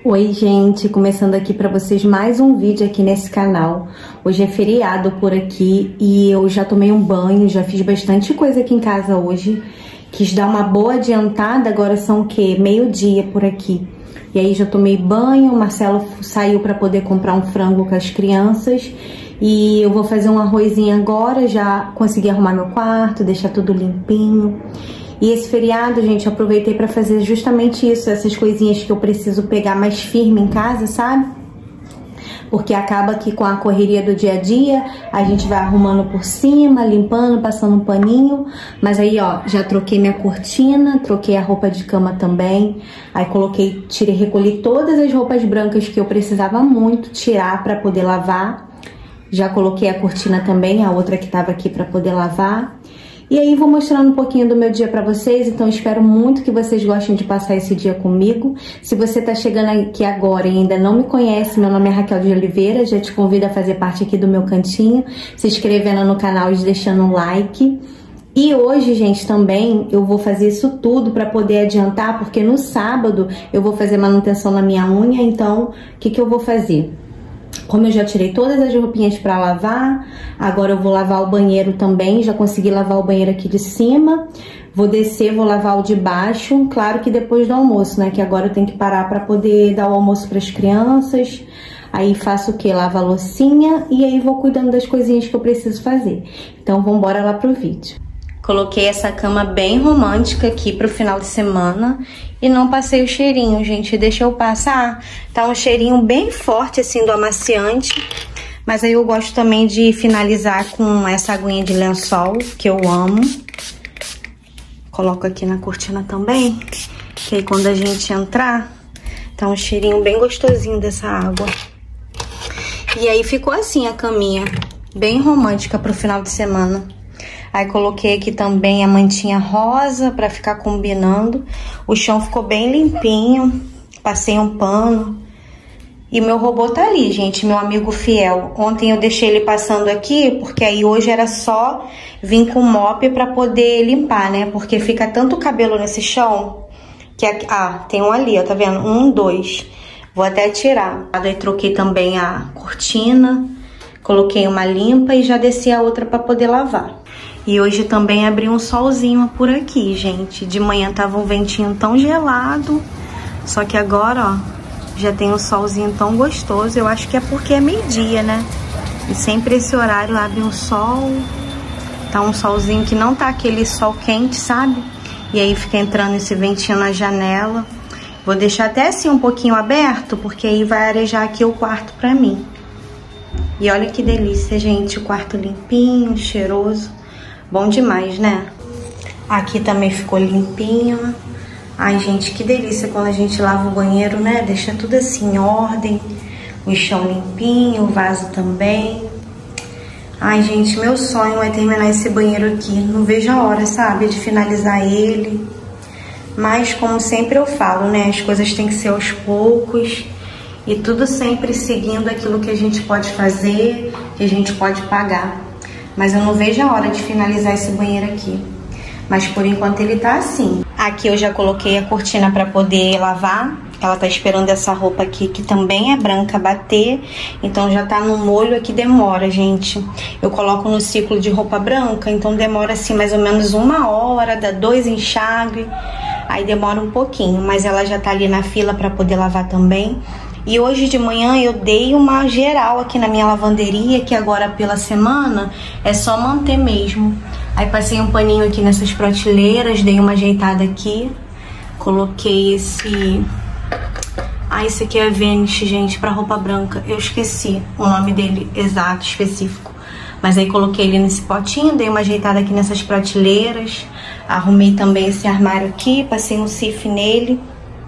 Oi gente, começando aqui para vocês mais um vídeo aqui nesse canal. Hoje é feriado por aqui e eu já tomei um banho, já fiz bastante coisa aqui em casa hoje. Quis dar uma boa adiantada, agora são o quê? Meio-dia por aqui. E aí já tomei banho, o Marcelo saiu para poder comprar um frango com as crianças. E eu vou fazer um arrozinho agora, já consegui arrumar meu quarto, deixar tudo limpinho. E esse feriado, gente, eu aproveitei pra fazer justamente isso, essas coisinhas que eu preciso pegar mais firme em casa, sabe? Porque acaba que com a correria do dia a dia, a gente vai arrumando por cima, limpando, passando um paninho. Mas aí, ó, já troquei minha cortina, troquei a roupa de cama também. Aí coloquei, recolhi todas as roupas brancas que eu precisava muito tirar pra poder lavar. Já coloquei a cortina também, a outra que tava aqui pra poder lavar. E aí vou mostrando um pouquinho do meu dia pra vocês, então espero muito que vocês gostem de passar esse dia comigo. Se você tá chegando aqui agora e ainda não me conhece, meu nome é Raquel de Oliveira, já te convido a fazer parte aqui do meu cantinho, se inscrevendo no canal e deixando um like. E hoje, gente, também eu vou fazer isso tudo pra poder adiantar, porque no sábado eu vou fazer manutenção na minha unha, então o que eu vou fazer? Como eu já tirei todas as roupinhas pra lavar, agora eu vou lavar o banheiro também, já consegui lavar o banheiro aqui de cima. Vou descer, vou lavar o de baixo, claro que depois do almoço, né? Que agora eu tenho que parar pra poder dar o almoço pras crianças. Aí faço o quê? Lavo a loucinha e aí vou cuidando das coisinhas que eu preciso fazer. Então vambora lá pro vídeo. Coloquei essa cama bem romântica aqui pro final de semana e não passei o cheirinho, gente. Deixa eu passar. Tá um cheirinho bem forte, assim, do amaciante. Mas aí eu gosto também de finalizar com essa aguinha de lençol, que eu amo. Coloco aqui na cortina também, que aí quando a gente entrar, tá um cheirinho bem gostosinho dessa água. E aí ficou assim a caminha, bem romântica pro final de semana. Aí coloquei aqui também a mantinha rosa pra ficar combinando. O chão ficou bem limpinho. Passei um pano. E meu robô tá ali, gente, meu amigo fiel. Ontem eu deixei ele passando aqui, porque aí hoje era só vir com o mop pra poder limpar, né? Porque fica tanto cabelo nesse chão que... tem um ali, ó, tá vendo? 1, 2. Vou até tirar. Aí troquei também a cortina. Coloquei uma limpa e já desci a outra pra poder lavar. E hoje também abri um solzinho por aqui, gente. De manhã tava um ventinho tão gelado. Só que agora, ó, já tem um solzinho tão gostoso. Eu acho que é porque é meio-dia, né? E sempre esse horário abre um sol. Tá um solzinho que não tá aquele sol quente, sabe? E aí fica entrando esse ventinho na janela. Vou deixar até assim um pouquinho aberto, porque aí vai arejar aqui o quarto pra mim. E olha que delícia, gente. O quarto limpinho, cheiroso. Bom demais, né? Aqui também ficou limpinho. Ai, gente, que delícia quando a gente lava o banheiro, né? Deixa tudo assim em ordem. O chão limpinho, o vaso também. Ai, gente, meu sonho é terminar esse banheiro aqui. Não vejo a hora, sabe? De finalizar ele. Mas, como sempre eu falo, né? As coisas têm que ser aos poucos. E tudo sempre seguindo aquilo que a gente pode fazer, que a gente pode pagar. Mas eu não vejo a hora de finalizar esse banheiro aqui. Mas por enquanto ele tá assim. Aqui eu já coloquei a cortina pra poder lavar. Ela tá esperando essa roupa aqui, que também é branca, bater. Então já tá no molho aqui, demora, gente. Eu coloco no ciclo de roupa branca, então demora assim mais ou menos 1 hora, dá 2 enxágues. Aí demora um pouquinho, mas ela já tá ali na fila pra poder lavar também. E hoje de manhã eu dei uma geral aqui na minha lavanderia, que agora pela semana é só manter mesmo. Aí passei um paninho aqui nessas prateleiras, dei uma ajeitada aqui. Coloquei esse... esse aqui é Vanish, gente, pra roupa branca. Eu esqueci o nome dele exato, específico. Mas aí coloquei ele nesse potinho, dei uma ajeitada aqui nessas prateleiras. Arrumei também esse armário aqui, passei um cif nele.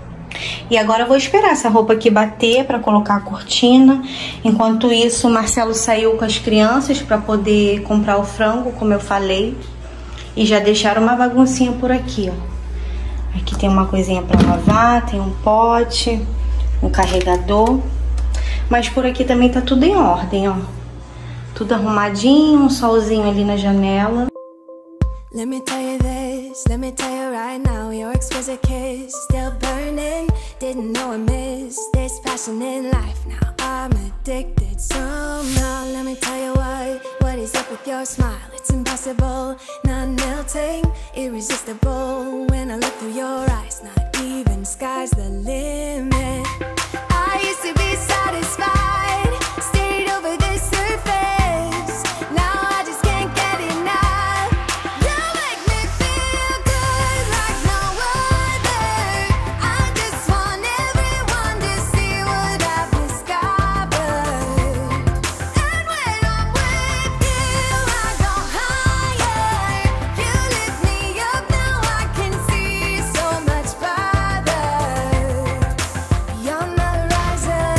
E agora eu vou esperar essa roupa aqui bater pra colocar a cortina. Enquanto isso, o Marcelo saiu com as crianças pra poder comprar o frango, como eu falei. E já deixaram uma baguncinha por aqui, ó. Aqui tem uma coisinha pra lavar, tem um pote, um carregador. Mas por aqui também tá tudo em ordem, ó. Tudo arrumadinho, um solzinho ali na janela. Let me tell you this, let me tell you right now, your exquisite kiss still burning. Didn't know I missed this passion in life. Now I'm addicted somehow. Let me tell you what is up with your smile? It's impossible, not melting, irresistible. When I look through your eyes, not even sky's the limit. I used to be satisfied, stayed over the surface. Now I just can't get enough. You make me feel good like no other. I just want everyone to see what I've discovered. And when I'm with you, I go higher. You lift me up, now I can see so much farther. Beyond the horizon.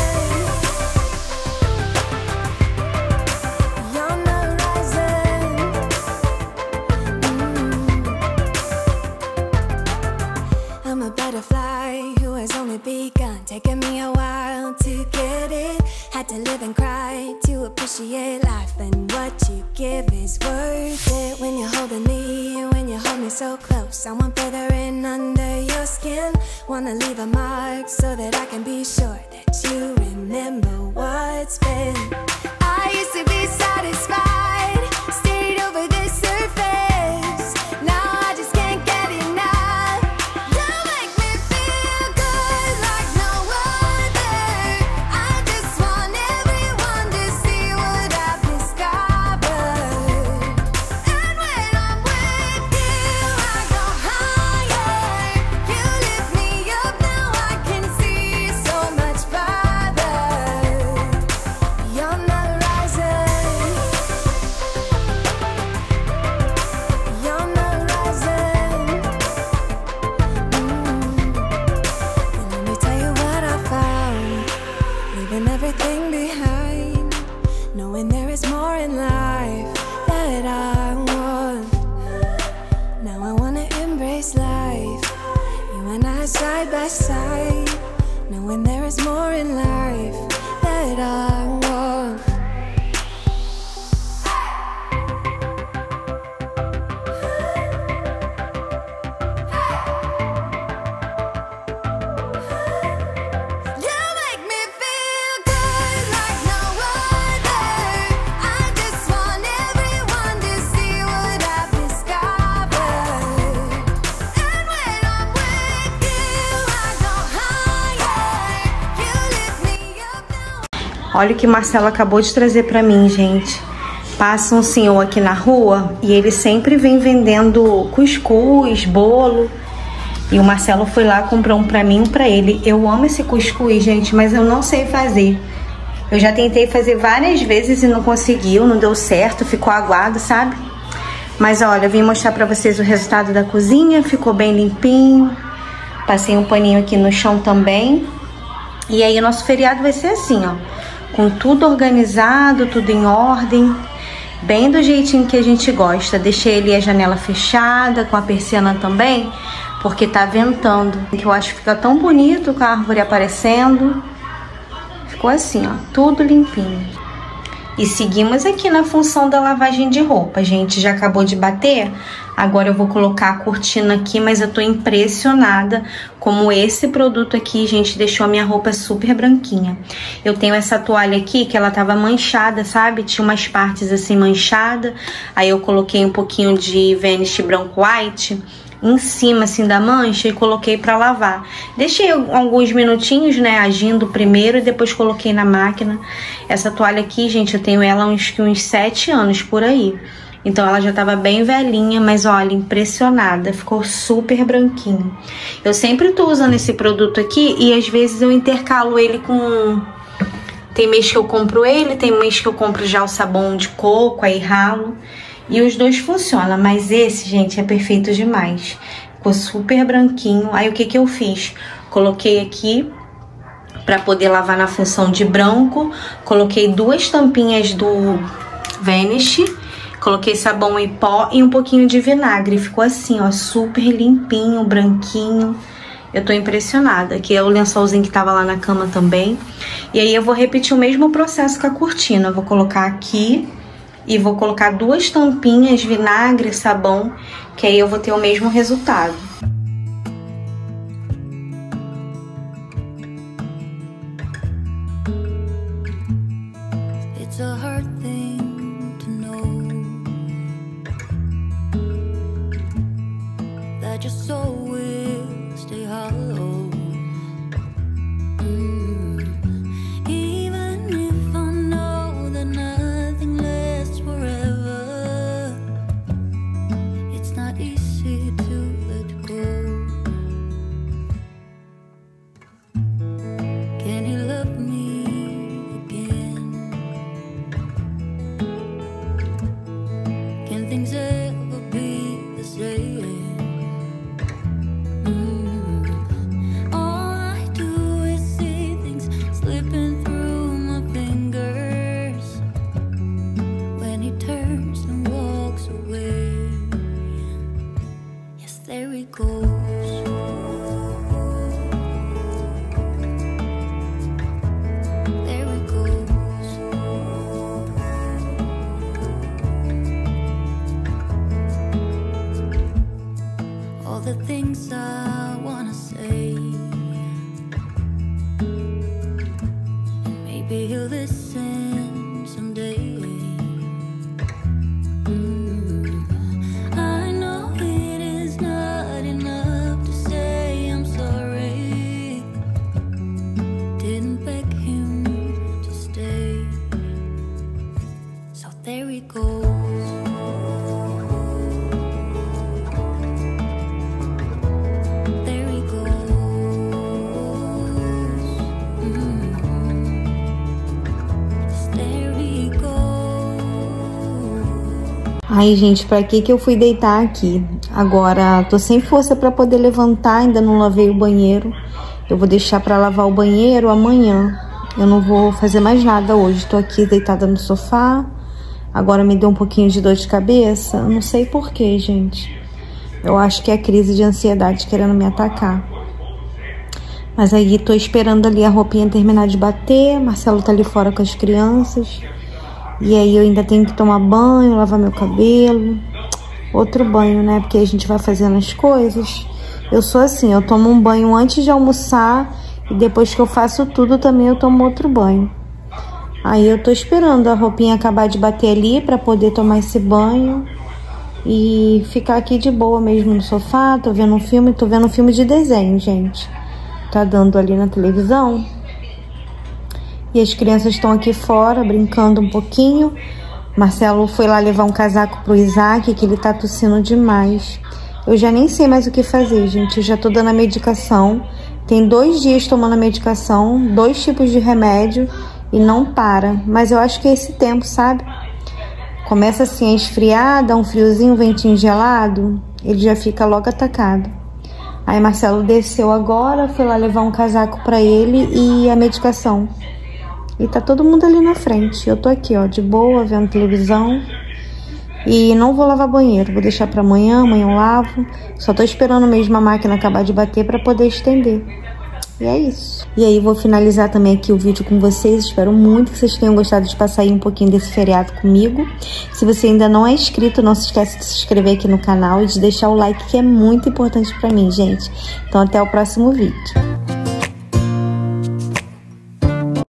Beyond the horizon. I'm a butterfly who has only begun, taking me a while to get it. Had to live and cry to appreciate life, and what you give is worth it. When you're holding me, when you hold me so close, I want further in under your skin. Wanna leave a mark so that I can be sure that you remember what's been. I used to be satisfied, stayed over the surface. Now I just can't get enough. You make me feel good like no other. I just want everyone to see what I've discovered. And when I'm with you, I go higher. You lift me up, now I can see so much farther. Beyond the horizon. Beyond the horizon. And let me tell you what I found. Leaving everything behind, knowing there is more in life that I want. Now I wanna embrace life, you and I side by side, knowing there is more in life that I want. You make me feel good like no other. I just want everyone to see what I've discovered. And when I'm with you, I go higher. You lift me up now. Olha o que Marcelo acabou de trazer pra mim, gente. Passa um senhor aqui na rua e ele sempre vem vendendo cuscuz, bolo. E o Marcelo foi lá, comprou um pra mim e um pra ele. Eu amo esse cuscuz, gente, mas eu não sei fazer. Eu já tentei fazer várias vezes e não conseguiu, não deu certo, ficou aguado, sabe? Mas olha, eu vim mostrar pra vocês o resultado da cozinha, ficou bem limpinho. Passei um paninho aqui no chão também. E aí o nosso feriado vai ser assim, ó, com tudo organizado, tudo em ordem, bem do jeitinho que a gente gosta. Deixei ali a janela fechada, com a persiana também, porque tá ventando. Que eu acho que fica tão bonito com a árvore aparecendo. Ficou assim, ó, tudo limpinho. E seguimos aqui na função da lavagem de roupa. A gente já acabou de bater. Agora eu vou colocar a cortina aqui, mas eu tô impressionada como esse produto aqui, gente, deixou a minha roupa super branquinha. Eu tenho essa toalha aqui que ela tava manchada, sabe? Tinha umas partes assim manchadas. Aí eu coloquei um pouquinho de Vanish Branco White em cima assim da mancha e coloquei pra lavar. Deixei alguns minutinhos, né, agindo primeiro e depois coloquei na máquina. Essa toalha aqui, gente, eu tenho ela uns 7 anos por aí. Então ela já tava bem velhinha, mas olha, impressionada, ficou super branquinho. Eu sempre tô usando esse produto aqui e às vezes eu intercalo ele com... Tem mês que eu compro ele, tem mês que eu compro já o sabão de coco, aí ralo. E os dois funcionam, mas esse, gente, é perfeito demais. Ficou super branquinho. Aí o que que eu fiz? Coloquei aqui pra poder lavar na função de branco. Coloquei 2 tampinhas do Vanish. Coloquei sabão em pó e um pouquinho de vinagre. Ficou assim, ó, super limpinho, branquinho. Eu tô impressionada. Aqui é o lençolzinho que tava lá na cama também. E aí eu vou repetir o mesmo processo com a cortina. Eu vou colocar aqui e vou colocar 2 tampinhas, vinagre, sabão, que aí eu vou ter o mesmo resultado. maybe he'll listen someday. I know it is not enough to say I'm sorry. Didn't beg him to stay, so there he goes. Ai, gente, pra que eu fui deitar aqui? Agora, tô sem força pra poder levantar, ainda não lavei o banheiro. Eu vou deixar pra lavar o banheiro amanhã. Eu não vou fazer mais nada hoje. Tô aqui deitada no sofá. Agora me deu um pouquinho de dor de cabeça. Eu não sei porquê, gente. Eu acho que é a crise de ansiedade querendo me atacar. Mas aí tô esperando ali a roupinha terminar de bater. Marcelo tá ali fora com as crianças. E aí eu ainda tenho que tomar banho, lavar meu cabelo. Outro banho, né? Porque a gente vai fazendo as coisas. Eu sou assim, eu tomo um banho antes de almoçar. E depois que eu faço tudo também eu tomo outro banho. Aí eu tô esperando a roupinha acabar de bater ali pra poder tomar esse banho. E ficar aqui de boa mesmo no sofá. Tô vendo um filme de desenho, gente. Tá dando ali na televisão. E as crianças estão aqui fora, brincando um pouquinho. Marcelo foi lá levar um casaco pro Isaac, que ele tá tossindo demais. Eu já nem sei mais o que fazer, gente. Eu já tô dando a medicação. Tem 2 dias tomando a medicação, 2 tipos de remédio e não para. Mas eu acho que é esse tempo, sabe? Começa assim a esfriar, dá um friozinho, um ventinho gelado, ele já fica logo atacado. Aí Marcelo desceu agora, foi lá levar um casaco pra ele e a medicação. E tá todo mundo ali na frente. Eu tô aqui, ó, de boa, vendo televisão. E não vou lavar banheiro. Vou deixar pra amanhã eu lavo. Só tô esperando mesmo a máquina acabar de bater pra poder estender. E é isso. E aí vou finalizar também aqui o vídeo com vocês. Espero muito que vocês tenham gostado de passar aí um pouquinho desse feriado comigo. Se você ainda não é inscrito, não se esquece de se inscrever aqui no canal e de deixar o like, que é muito importante pra mim, gente. Então até o próximo vídeo.